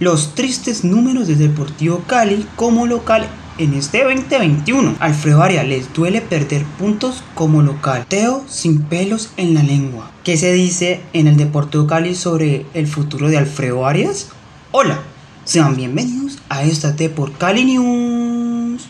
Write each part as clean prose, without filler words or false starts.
Los tristes números de Deportivo Cali como local en este 2021. Alfredo Arias, les duele perder puntos como local. Teo sin pelos en la lengua. ¿Qué se dice en el Deportivo Cali sobre el futuro de Alfredo Arias? Hola, sean bienvenidos a esta Deport Cali News.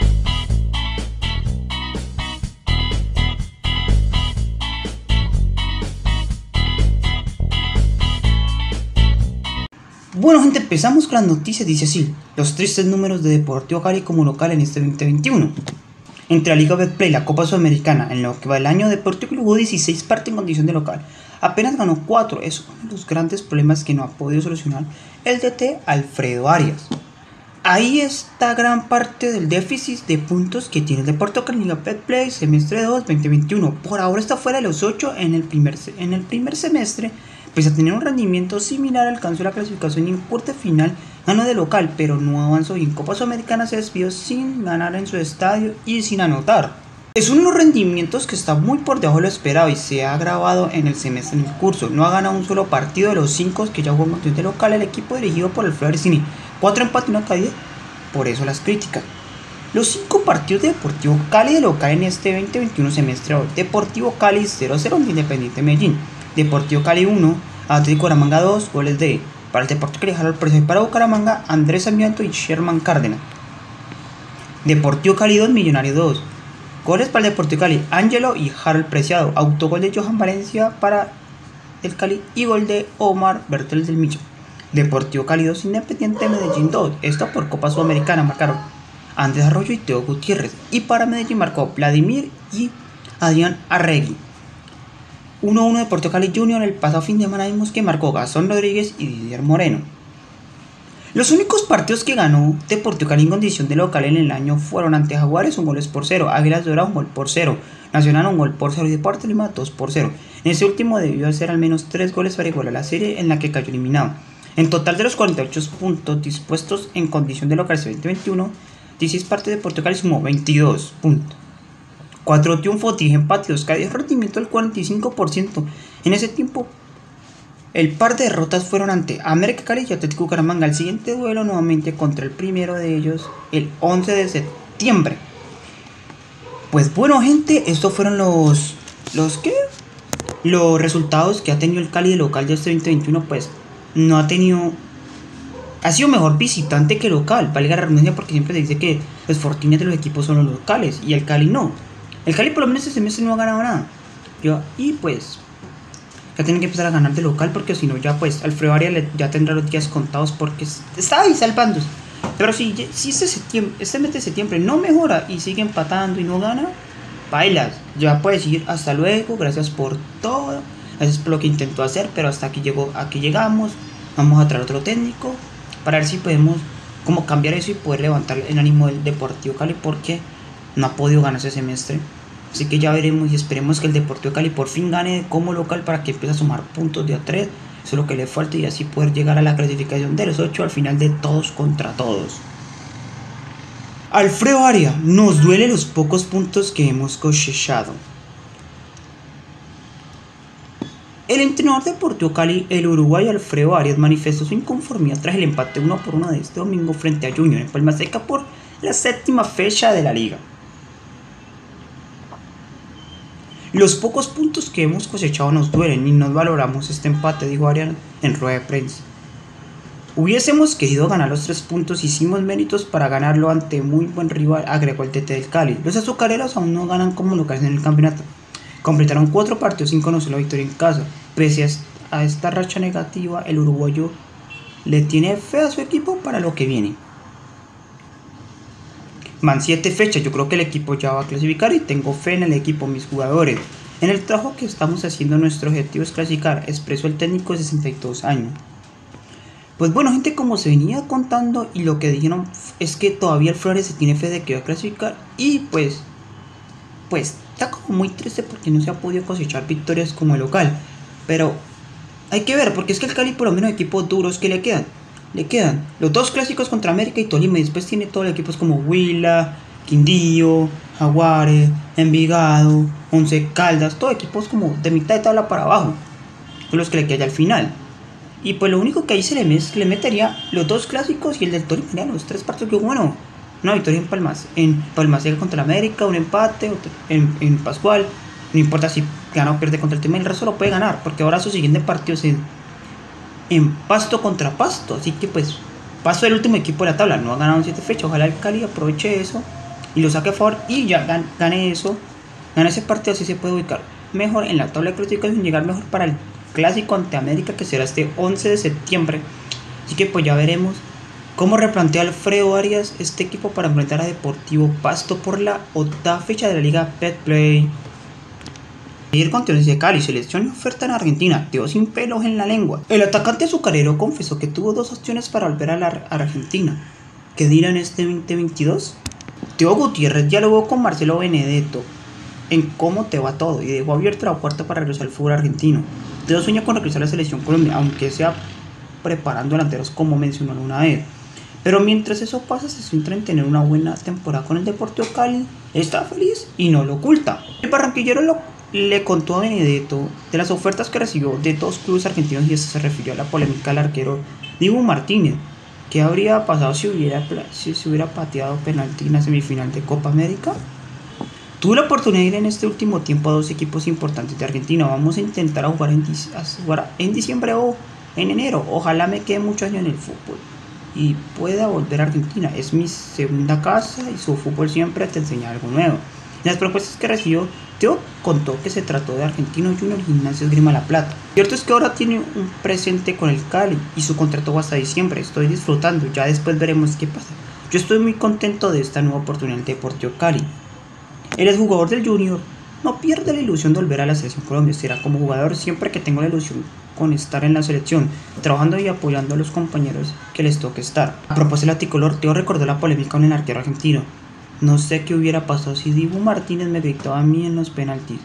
Bueno gente, empezamos con las noticias. Dice así: los tristes números de Deportivo Cali como local en este 2021. Entre la Liga Betplay y la Copa Sudamericana, en lo que va el año, Deportivo Cali jugó 16 partidos en condición de local. Apenas ganó 4, es uno de los grandes problemas que no ha podido solucionar el DT Alfredo Arias. Ahí está gran parte del déficit de puntos que tiene el Deportivo Cali en Liga Betplay semestre 2 2021. Por ahora está fuera de los 8 en el primer semestre. Pese a tener un rendimiento similar, alcanzó la clasificación y en cuarta final ganó de local, pero no avanzó y en Copa Sudamericana se despidió sin ganar en su estadio y sin anotar. Es uno de los rendimientos que está muy por debajo de lo esperado y se ha agravado en el semestre en el curso. No ha ganado un solo partido de los 5 que ya jugó en condición de local el equipo dirigido por Alfredo Arias. 4 empates y una caída, por eso las críticas. Los 5 partidos de Deportivo Cali de local en este 2021 semestre: Deportivo Cali 0-0 ante Independiente Medellín. Deportivo Cali 1, Atlético Bucaramanga 2, goles de para el Deportivo Cali, Harold Preciado, y para Bucaramanga, Andrés Sarmiento y Sherman Cárdenas. Deportivo Cali 2, Millonario 2, goles para el Deportivo Cali, Ángelo y Harold Preciado, autogol de Johan Valencia para el Cali y gol de Omar Bertel del Millo. Deportivo Cali 2, Independiente Medellín 2, esto por Copa Sudamericana, marcaron Andrés Arroyo y Teo Gutiérrez, y para Medellín marcó Vladimir y Adrián Arregui. 1-1 Deportivo Cali Junior. El pasado fin de semana vimos que marcó Gastón Rodríguez y Didier Moreno. Los únicos partidos que ganó Deportivo Cali en condición de local en el año fueron ante Jaguares 1-0, Águilas Doradas 1-0, Nacional 1-0 y Deportes Tolima 2-0. En ese último debió hacer al menos 3 goles para igualar la serie en la que cayó eliminado. En total, de los 48 puntos dispuestos en condición de local este 2021, 16 partidos de Deportivo Cali sumó 22 puntos. 4 triunfos, 10 empates, 2 caídas, rendimiento del 45%. En ese tiempo, el par de derrotas fueron ante América Cali y Atlético Bucaramanga. El siguiente duelo nuevamente contra el primero de ellos el 11 de septiembre. Pues bueno gente, estos fueron los resultados que ha tenido el Cali de local de este 2021. Pues no ha tenido... Ha sido mejor visitante que local, valga la redundancia, porque siempre se dice que los fortines de los equipos son los locales y el Cali no. El Cali por lo menos este semestre no ha ganado nada. Y pues ya tienen que empezar a ganar de local, porque si no ya pues Alfredo Arias ya tendrá los días contados porque está ahí salvándose. Pero si este mes de septiembre no mejora y sigue empatando y no gana, bailas, ya puedes ir hasta luego, gracias por todo, gracias por lo que intentó hacer, pero hasta aquí llegamos. Vamos a traer otro técnico para ver si podemos como cambiar eso y poder levantar el ánimo del Deportivo Cali, porque no ha podido ganar ese semestre. Así que ya veremos y esperemos que el Deportivo Cali por fin gane como local para que empiece a sumar puntos de A3. Eso es lo que le falta y así poder llegar a la clasificación de los 8 al final de todos contra todos. Alfredo Arias, nos duele los pocos puntos que hemos cosechado. El entrenador de Deportivo Cali, el uruguayo Alfredo Arias, manifestó su inconformidad tras el empate 1-1 de este domingo frente a Junior en Palma Seca por la 7ª fecha de la liga. Los pocos puntos que hemos cosechado nos duelen y no valoramos este empate, dijo Arias en rueda de prensa. Hubiésemos querido ganar los 3 puntos, hicimos méritos para ganarlo ante muy buen rival, agregó el DT del Cali. Los azucareros aún no ganan como locales en el campeonato. Completaron 4 partidos sin conocer la victoria en casa. Pese a esta racha negativa, el uruguayo le tiene fe a su equipo para lo que viene. Van 7 fechas, yo creo que el equipo ya va a clasificar y tengo fe en el equipo, mis jugadores. En el trabajo que estamos haciendo, nuestro objetivo es clasificar, expresó el técnico de 62 años. Pues bueno gente, como se venía contando y lo que dijeron es que todavía el Flores se tiene fe de que va a clasificar y pues está como muy triste porque no se ha podido cosechar victorias como el local. Pero hay que ver, porque es que el Cali por lo menos equipos duros que le quedan los 2 clásicos contra América y Tolima, y después tiene todos los equipos como Huila, Quindío, Jaguares, Envigado, Once Caldas, todos equipos como de mitad de tabla para abajo, son los que le quedan al final. Y pues lo único que ahí le metería los dos clásicos y el del Tolima, los tres partidos que bueno, una victoria en Palmas contra el América, un empate en Pascual. No importa si gana o pierde contra el Tolima, el resto lo puede ganar, porque ahora su siguiente partido es en Pasto contra Pasto. Así que pues Pasto es el último equipo de la tabla, no ha ganado en 7 fechas. Ojalá el Cali aproveche eso y lo saque a favor y ya gane ese partido, así se puede ubicar mejor en la tabla de clasificación y llegar mejor para el clásico ante América, que será este 11 de septiembre. Así que pues ya veremos cómo replantea Alfredo Arias este equipo para enfrentar a Deportivo Pasto por la 8ª fecha de la Liga Betplay. Ayer con de Cali, selección y oferta en Argentina, quedó sin pelos en la lengua. El atacante azucarero confesó que tuvo 2 opciones para volver a la Argentina. ¿Qué dirán este 2022? Teo Gutiérrez dialogó con Marcelo Benedetto en cómo te va todo y dejó abierta la puerta para regresar al fútbol argentino. Teo sueña con regresar a la selección colombiana, aunque sea preparando delanteros como mencionó una vez. Pero mientras eso pasa, se centra en tener una buena temporada con el Deportivo Cali. Está feliz y no lo oculta. El barranquillero le contó a Benedetto de las ofertas que recibió de 2 clubes argentinos y se refirió a la polémica del arquero Dibu Martínez. ¿Qué habría pasado si se hubiera pateado penalti en la semifinal de Copa América? Tuve la oportunidad de ir en este último tiempo a 2 equipos importantes de Argentina. Vamos a intentar jugar en diciembre o en enero. Ojalá me quede muchos años en el fútbol y pueda volver a Argentina. Es mi segunda casa y su fútbol siempre te enseña algo nuevo. En las propuestas que recibió, Teo contó que se trató de Argentino Junior y Gimnasia Esgrima La Plata. Cierto es que ahora tiene un presente con el Cali y su contrato va hasta diciembre. Estoy disfrutando, ya después veremos qué pasa. Yo estoy muy contento de esta nueva oportunidad del Deportivo Cali. El exjugador del Junior no pierde la ilusión de volver a la selección Colombia. Será como jugador siempre que tengo la ilusión con estar en la selección, trabajando y apoyando a los compañeros que les toque estar. A propósito del tricolor, Teo recordó la polémica con el arquero argentino. No sé qué hubiera pasado si Dibu Martínez me gritaba a mí en los penaltis.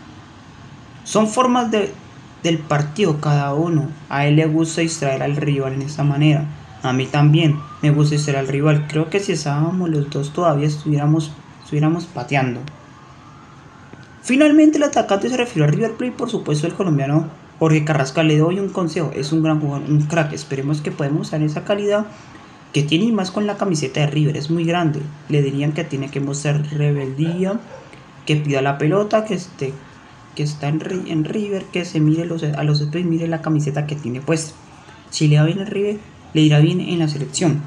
Son formas del partido cada uno. A él le gusta distraer al rival en esa manera. A mí también me gusta distraer al rival. Creo que si estábamos los dos todavía estuviéramos pateando. Finalmente el atacante se refirió a River Plate, por supuesto el colombiano Jorge Carrascal. Le doy un consejo, es un gran jugador, un crack. Esperemos que podamos usar esa calidad que tiene y más con la camiseta de River, es muy grande. Le dirían que tiene que mostrar rebeldía, que pida la pelota, que está en River, que se mire a los otros y mire la camiseta que tiene puesta. Si le va bien en River, le irá bien en la selección.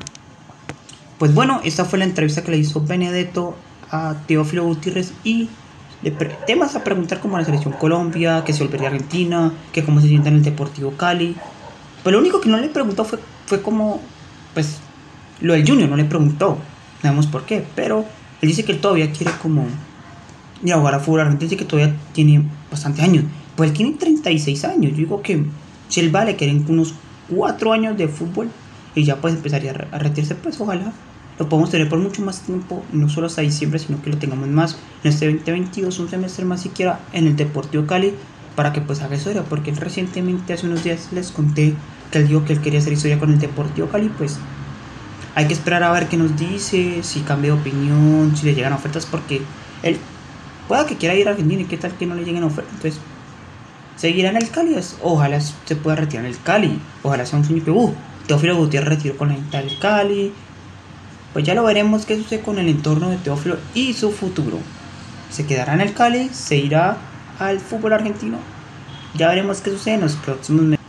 Pues bueno, esta fue la entrevista que le hizo Benedetto a Teófilo Gutiérrez y temas a preguntar como la selección Colombia, que se volvería a Argentina, que cómo se sienta en el Deportivo Cali. Pues lo único que no le preguntó fue como, pues, lo del Junior no le preguntó, no sabemos por qué, pero él dice que él todavía quiere como ir a jugar a fútbol argentino, dice que todavía tiene bastantes años, pues él tiene 36 años, yo digo que si él vale que en unos 4 años de fútbol y ya pues empezaría a retirarse, pues ojalá lo podamos tener por mucho más tiempo, no solo hasta diciembre, sino que lo tengamos más en este 2022, un semestre más siquiera en el Deportivo Cali, para que pues haga historia, porque él recientemente, hace unos días les conté que él dijo que él quería hacer historia con el Deportivo Cali. Pues hay que esperar a ver qué nos dice, si cambia de opinión, si le llegan ofertas, porque él pueda que quiera ir a Argentina y qué tal que no le lleguen ofertas. Entonces, seguirá en el Cali, ojalá se pueda retirar en el Cali, ojalá sea un sueño que Teófilo Gutiérrez retiró con la gente del Cali. Pues ya lo veremos qué sucede con el entorno de Teófilo y su futuro. ¿Se quedará en el Cali? ¿Se irá al fútbol argentino? Ya veremos qué sucede en los próximos meses.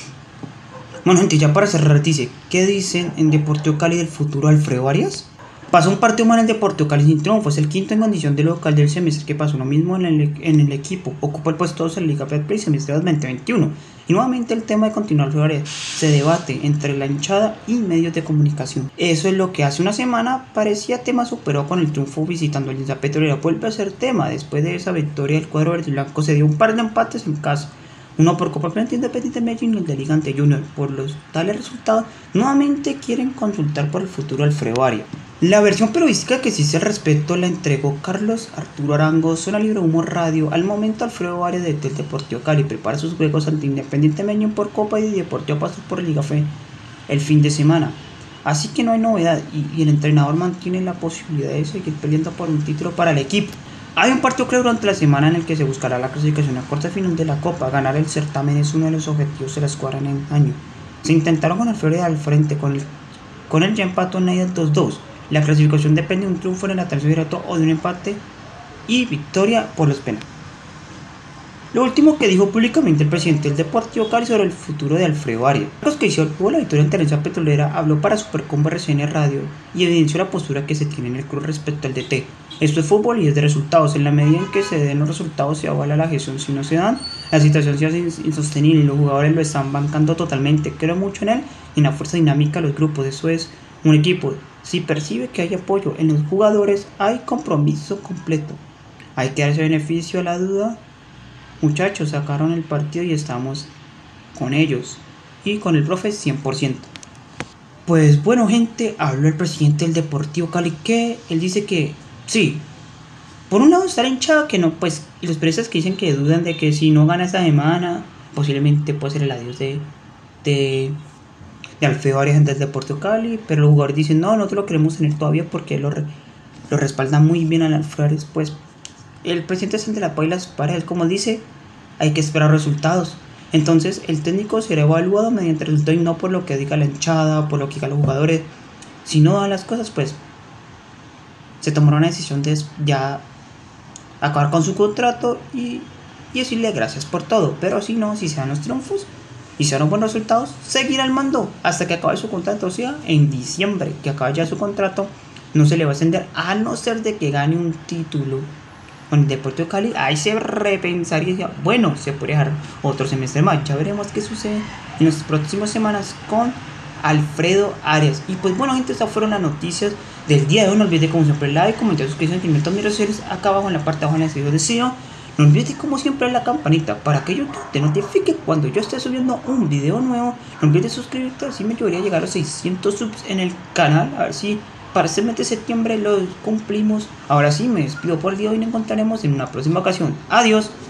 Bueno, gente, ya para cerrar, dice, ¿qué dicen en Deportivo Cali del futuro Alfredo Arias? Pasó un partido mal en Deportivo Cali sin triunfo, es el quinto en condición de local del semestre que pasó lo mismo en el equipo, ocupó el puesto 2 en la Liga Betplay semestre 2021. Y nuevamente el tema de continuar Alfredo Arias se debate entre la hinchada y medios de comunicación. Eso es lo que hace una semana parecía tema, superó con el triunfo visitando a Alianza Petrolera. Vuelve a ser tema, después de esa victoria el cuadro verde y blanco se dio un par de empates en casa. Uno por Copa frente a Independiente Medellín y el de Liga ante Junior. Por los tales resultados, nuevamente quieren consultar por el futuro Alfredo Arias. La versión periodística que existe al respecto la entregó Carlos Arturo Arango, Zona Libre Humo Radio. Al momento, Alfredo Arias del Deportivo Cali prepara sus juegos ante Independiente Medellín por Copa y Deportivo Pasto por Liga Fe el fin de semana. Así que no hay novedad y el entrenador mantiene la posibilidad de seguir peleando por un título para el equipo. Hay un partido claro durante la semana en el que se buscará la clasificación a cuarta final de la Copa. Ganar el certamen es uno de los objetivos de la escuadra en el año. Se intentaron con Alfredo al frente, con el ya empató en el 2-2. La clasificación depende de un triunfo en el tercer directo o de un empate y victoria por los penales. Lo último que dijo públicamente el presidente del Deportivo Cali sobre el futuro de Alfredo Arias. Marcos Caicedo tuvo la victoria en Alianza Petrolera, habló para Supercombo RCN Radio y evidenció la postura que se tiene en el club respecto al DT. Esto es fútbol y es de resultados. En la medida en que se den los resultados se avala la gestión. Si no se dan, la situación se hace insostenible y los jugadores lo están bancando totalmente. Creo mucho en él y en la fuerza dinámica de los grupos. Eso es un equipo. Si percibe que hay apoyo en los jugadores, hay compromiso completo. Hay que darse beneficio a la duda. Muchachos, sacaron el partido y estamos con ellos. Y con el profe 100%. Pues bueno, gente, habló el presidente del Deportivo Cali, que él dice que sí. Por un lado está la hinchada que no, pues, y los periodistas que dicen que dudan de que si no gana esta semana, posiblemente puede ser el adiós de Alfredo Arias del Deportivo Cali. Pero los jugadores dicen, no, nosotros lo queremos tener todavía porque lo respalda muy bien al Alfredo Arias. Pues el presidente es el de la pailas para él, como dice, hay que esperar resultados. Entonces el técnico será evaluado mediante el resultado y no por lo que diga la hinchada, por lo que digan los jugadores. Si no dan las cosas, pues se tomará una decisión de ya acabar con su contrato y decirle gracias por todo. Pero si no, si se dan los triunfos y se dan los buenos resultados, seguirá al mando hasta que acabe su contrato. O sea, en diciembre que acabe ya su contrato, no se le va a ascender a no ser de que gane un título con el Deportivo Cali. Ahí se repensaría y decía, bueno, se puede dejar otro semestre más. Ya veremos qué sucede en las próximas semanas con Alfredo Arias. Y pues bueno, gente, estas fueron las noticias del día de hoy. No olvides como siempre like, comentar, suscribirse, inscribirte a mis redes sociales acá abajo en la parte de abajo en el video de SEO. No olvides como siempre la campanita para que YouTube te notifique cuando yo esté subiendo un video nuevo. No olvides suscribirte, así me ayudaría a llegar a los 600 subs en el canal. A ver si para este mes de septiembre lo cumplimos. Ahora sí, me despido por el día de hoy y nos encontraremos en una próxima ocasión. Adiós.